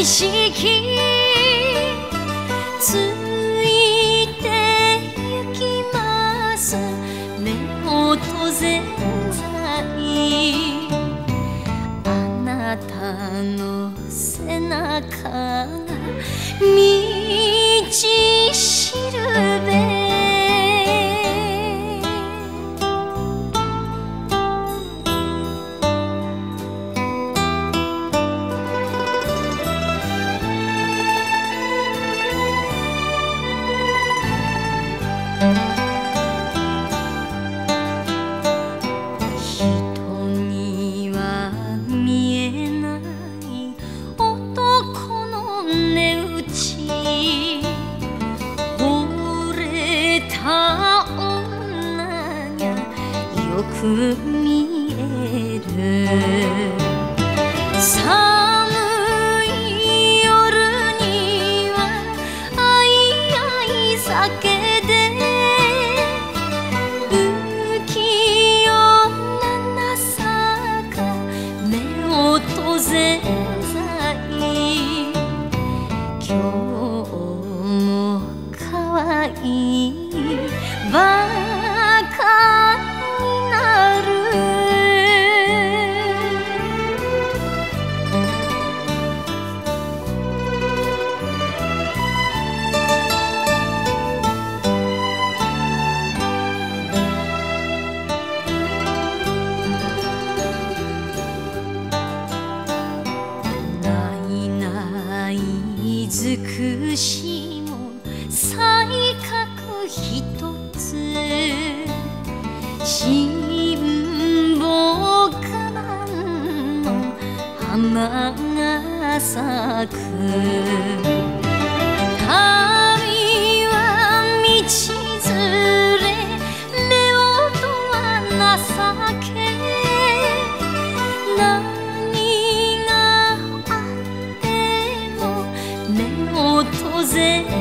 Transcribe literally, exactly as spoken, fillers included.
しきついてゆきます目を閉ぜあなたの背中が道しるべよく見える寒い夜にはあいあい酒で不器用な情か目を閉ぜざい今日も可愛いばか美しいも才覚ひとつ辛抱我慢の花が咲く旅は道連れ夫婦は情け何があっても目を閉ぜ